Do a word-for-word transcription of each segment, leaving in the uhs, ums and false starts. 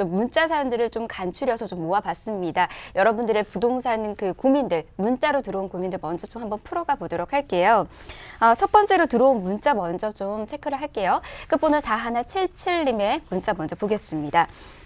좀 문자 사연들을 좀 간추려서 좀 모아봤습니다. 여러분들의 부동산 그 고민들, 문자로 들어온 고민들 먼저 좀 한번 풀어가 보도록 할게요. 어, 첫 번째로 들어온 문자 먼저 좀 체크를 할게요. 끝번호 사일칠칠님의 문자 먼저 보겠습니다.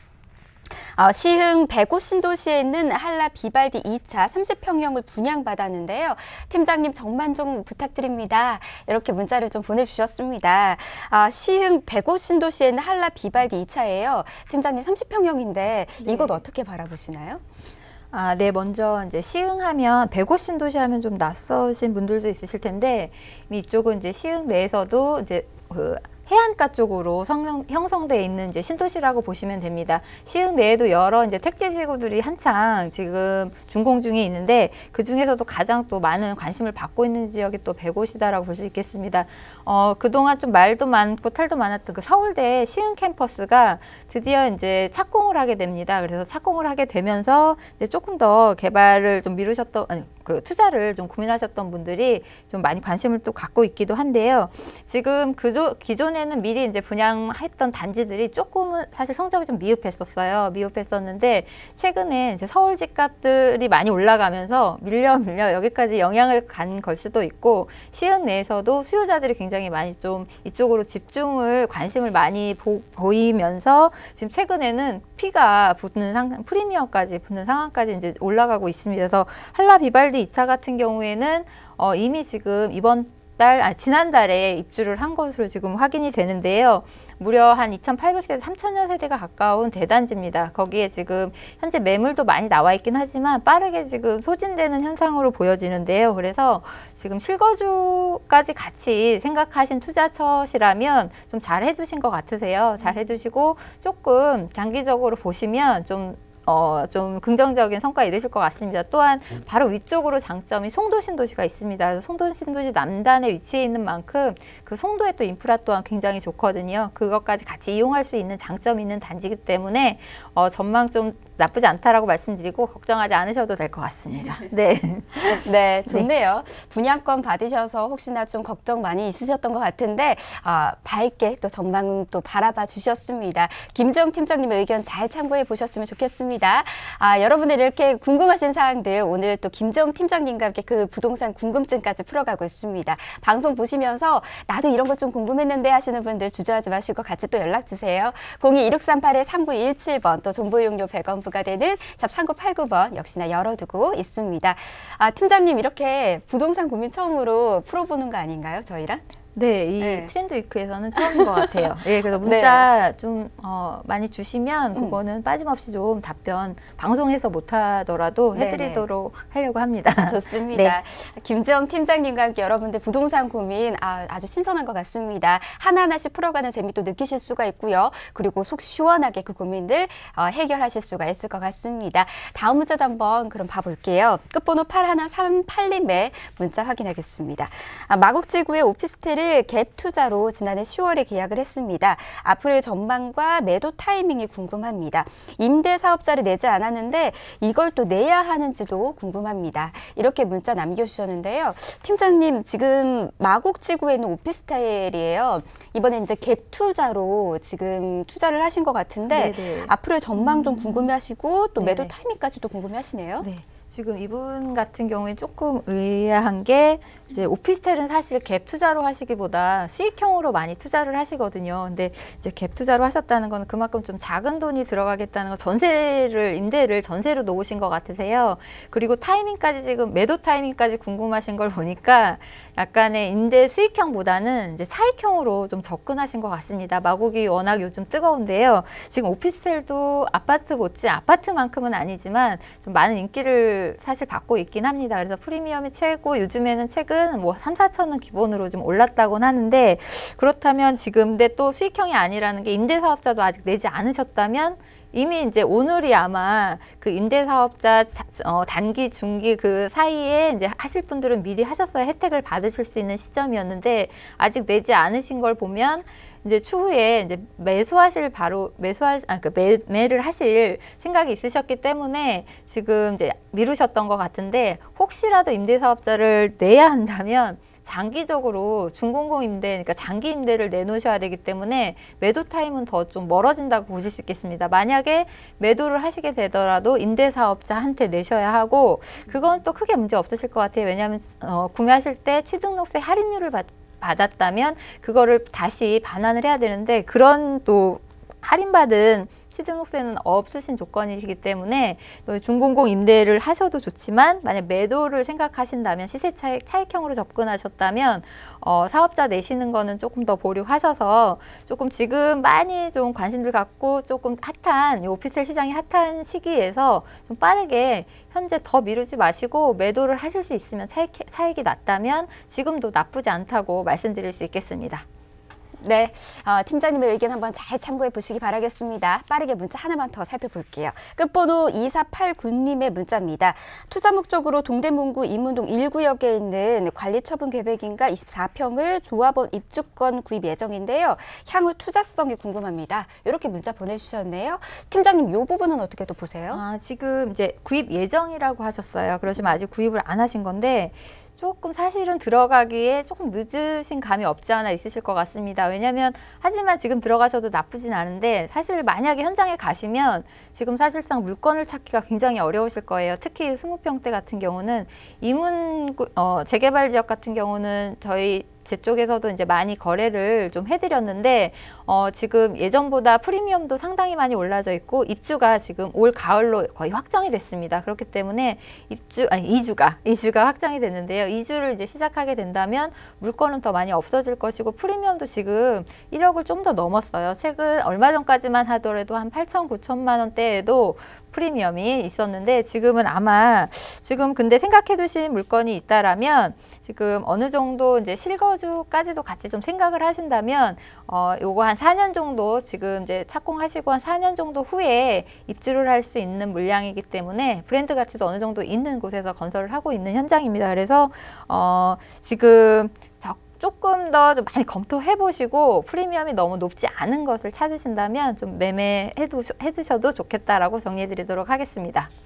어, 시흥 백오 신도시에 있는 한라 비발디 이 차 삼십 평형을 분양받았는데요. 팀장님 정만 좀 부탁드립니다. 이렇게 문자를 좀 보내주셨습니다. 아, 시흥 백오 신도시에 있는 한라 비발디 이 차예요. 팀장님 삼십 평형인데 네. 이것 어떻게 바라보시나요? 아, 네, 먼저 이제 시흥하면 백오 신도시 하면 좀 낯서신 분들도 있으실 텐데 이쪽은 이제 시흥 내에서도 이제 그 해안가 쪽으로 성, 형성되어 있는 이제 신도시라고 보시면 됩니다. 시흥 내에도 여러 이제 택지지구들이 한창 지금 준공 중에 있는데 그 중에서도 가장 또 많은 관심을 받고 있는 지역이 또 백오시다라고 볼 수 있겠습니다. 어, 그동안 좀 말도 많고 탈도 많았던 그 서울대 시흥 캠퍼스가 드디어 이제 착공을 하게 됩니다. 그래서 착공을 하게 되면서 이제 조금 더 개발을 좀 미루셨던, 아니, 그 투자를 좀 고민하셨던 분들이 좀 많이 관심을 또 갖고 있기도 한데요. 지금 그조, 기존에는 미리 이제 분양했던 단지들이 조금은 사실 성적이 좀 미흡했었어요. 미흡했었는데 최근에 이제 서울 집값들이 많이 올라가면서 밀려 밀려 여기까지 영향을 간 걸 수도 있고 시흥 내에서도 수요자들이 굉장히 많이 좀 이쪽으로 집중을 관심을 많이 보, 보이면서 지금 최근에는 피가 붙는 상 프리미엄까지 붙는 상황까지 이제 올라가고 있습니다. 그래서 한라 비발디 이 차 같은 경우에는 어, 이미 지금 이번 달, 아, 지난달에 입주를 한 것으로 지금 확인이 되는데요. 무려 한 이천팔백 세대, 삼천여 세대가 가까운 대단지입니다. 거기에 지금 현재 매물도 많이 나와 있긴 하지만 빠르게 지금 소진되는 현상으로 보여지는데요. 그래서 지금 실거주까지 같이 생각하신 투자처시라면 좀 잘 해두신 것 같으세요. 잘 해두시고 조금 장기적으로 보시면 좀 어, 좀 긍정적인 성과 이루실 것 같습니다. 또한 바로 위쪽으로 장점이 송도 신도시가 있습니다. 그래서 송도 신도시 남단에 위치해 있는 만큼 그 송도의 또 인프라 또한 굉장히 좋거든요. 그것까지 같이 이용할 수 있는 장점이 있는 단지이기 때문에 어, 전망 좀 나쁘지 않다라고 말씀드리고 걱정하지 않으셔도 될 것 같습니다. 네. 네, 좋네요. 네. 분양권 받으셔서 혹시나 좀 걱정 많이 있으셨던 것 같은데 아, 밝게 또 전망 또 바라봐 주셨습니다. 김정 팀장님의 의견 잘 참고해 보셨으면 좋겠습니다. 아, 여러분들 이렇게 궁금하신 사항들 오늘 또 김정 팀장님과 함께 그 부동산 궁금증까지 풀어가고 있습니다. 방송 보시면서 나도 이런 거 좀 궁금했는데 하시는 분들 주저하지 마시고 같이 또 연락 주세요. 공이 일육삼팔 삼구일칠 번 또 정보 이용료 백 원 부과되는 샵 삼구팔구 번 역시나 열어두고 있습니다. 아, 팀장님 이렇게 부동산 고민 처음으로 풀어보는 거 아닌가요, 저희랑? 네, 이 네. 트렌드 위크에서는 처음인 것 같아요. 예, 그래서 문자 네. 좀 어, 많이 주시면 그거는 음. 빠짐없이 좀 답변 방송에서 못하더라도 해드리도록 네네. 하려고 합니다. 좋습니다. 네. 김정 팀장님과 함께 여러분들 부동산 고민 아, 아주 신선한 것 같습니다. 하나하나씩 풀어가는 재미도 느끼실 수가 있고요. 그리고 속 시원하게 그 고민들 어, 해결하실 수가 있을 것 같습니다. 다음 문자도 한번 그럼 봐볼게요. 끝번호 팔일삼팔님의 문자 확인하겠습니다. 아, 마곡지구의 오피스텔을 갭 투자로 지난해 시월에 계약을 했습니다. 앞으로의 전망과 매도 타이밍이 궁금합니다. 임대 사업자를 내지 않았는데 이걸 또 내야 하는지도 궁금합니다. 이렇게 문자 남겨주셨는데요. 팀장님 지금 마곡지구에 있는 오피스텔이에요. 이번에 이제 갭 투자로 지금 투자를 하신 것 같은데 네네. 앞으로의 전망 좀 궁금해하시고 또 매도 네. 타이밍까지도 궁금해하시네요. 네. 지금 이분 같은 경우에 조금 의아한 게 이제 오피스텔은 사실 갭 투자로 하시기보다 수익형으로 많이 투자를 하시거든요. 근데 이제 갭 투자로 하셨다는 건 그만큼 좀 작은 돈이 들어가겠다는 거, 전세를 임대를 전세로 놓으신 것 같으세요. 그리고 타이밍까지 지금 매도 타이밍까지 궁금하신 걸 보니까 약간의 임대 수익형보다는 이제 차익형으로 좀 접근하신 것 같습니다. 마곡이 워낙 요즘 뜨거운데요. 지금 오피스텔도 아파트 못지 아파트만큼은 아니지만 좀 많은 인기를 사실 받고 있긴 합니다. 그래서 프리미엄이 최고, 요즘에는 최근 뭐 삼, 사천은 기본으로 좀 올랐다고는 하는데 그렇다면 지금 근데 또 수익형이 아니라는 게 임대사업자도 아직 내지 않으셨다면 이미 이제 오늘이 아마 그 임대사업자 어, 단기, 중기 그 사이에 이제 하실 분들은 미리 하셨어야 혜택을 받으실 수 있는 시점이었는데 아직 내지 않으신 걸 보면 이제 추후에 이제 매수하실 바로 매수할 아 그 매, 매를 하실 생각이 있으셨기 때문에 지금 이제 미루셨던 것 같은데 혹시라도 임대사업자를 내야 한다면 장기적으로 중공공 임대, 그러니까 장기 임대를 내놓으셔야 되기 때문에 매도 타임은 더 좀 멀어진다고 보실 수 있겠습니다. 만약에 매도를 하시게 되더라도 임대사업자한테 내셔야 하고 그건 또 크게 문제 없으실 것 같아요. 왜냐하면 어, 구매하실 때 취등록세 할인율을 받, 받았다면 그거를 다시 반환을 해야 되는데 그런 또 할인받은 취등록세는 없으신 조건이시기 때문에 중공공 임대를 하셔도 좋지만 만약 매도를 생각하신다면 시세 차익, 차익형으로 접근하셨다면 어, 사업자 내시는 거는 조금 더 보류하셔서 조금 지금 많이 좀 관심들 갖고 조금 핫한 이 오피스텔 시장이 핫한 시기에서 좀 빠르게 현재 더 미루지 마시고 매도를 하실 수 있으면 차익, 차익이 낮다면 지금도 나쁘지 않다고 말씀드릴 수 있겠습니다. 네, 어, 팀장님의 의견 한번 잘 참고해 보시기 바라겠습니다. 빠르게 문자 하나만 더 살펴볼게요. 끝번호 이사팔구 님의 문자입니다. 투자 목적으로 동대문구 인문동 일 구역에 있는 관리처분 계획인가 이십사 평을 조합원 입주권 구입 예정인데요. 향후 투자성이 궁금합니다. 이렇게 문자 보내주셨네요. 팀장님, 이 부분은 어떻게 또 보세요? 아, 지금 이제 구입 예정이라고 하셨어요. 그러시면 아직 구입을 안 하신 건데 조금 사실은 들어가기에 조금 늦으신 감이 없지 않아 있으실 것 같습니다. 왜냐하면 하지만 지금 들어가셔도 나쁘진 않은데 사실 만약에 현장에 가시면 지금 사실상 물건을 찾기가 굉장히 어려우실 거예요. 특히 이십 평대 같은 경우는 이문 어, 재개발 지역 같은 경우는 저희 제 쪽에서도 이제 많이 거래를 좀 해드렸는데 어, 지금 예전보다 프리미엄도 상당히 많이 올라져 있고 입주가 지금 올 가을로 거의 확정이 됐습니다. 그렇기 때문에 입주 아니 이주가 이주가 확정이 됐는데요. 이주를 이제 시작하게 된다면 물건은 더 많이 없어질 것이고 프리미엄도 지금 일억을 좀 더 넘었어요. 최근 얼마 전까지만 하더라도 한 팔천, 구천만 원대에도 프리미엄이 있었는데 지금은 아마 지금 근데 생각해 두신 물건이 있다라면 지금 어느 정도 이제 실거주까지도 같이 좀 생각을 하신다면 어 요거 한 사 년 정도 지금 이제 착공하시고 한 사 년 정도 후에 입주를 할 수 있는 물량이기 때문에 브랜드 가치도 어느 정도 있는 곳에서 건설을 하고 있는 현장입니다. 그래서 어 지금 적 조금 더 좀 많이 검토해 보시고 프리미엄이 너무 높지 않은 것을 찾으신다면 좀 매매해 두셔도 좋겠다라고 정리해 드리도록 하겠습니다.